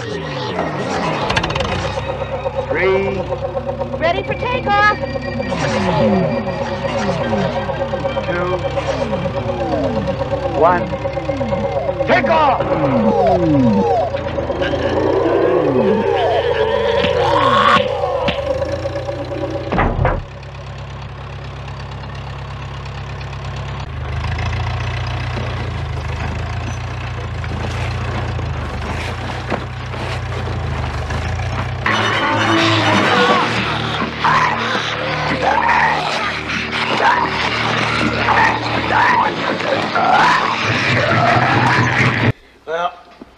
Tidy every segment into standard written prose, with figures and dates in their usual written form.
3. Ready for takeoff. 2. 1. Take off! Well,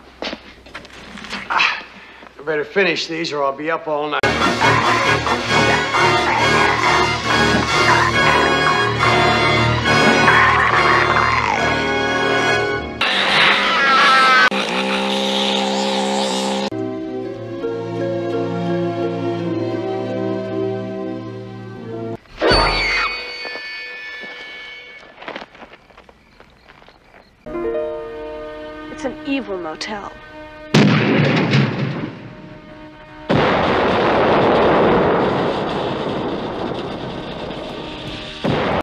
I better finish these or I'll be up all night. It's an evil motel.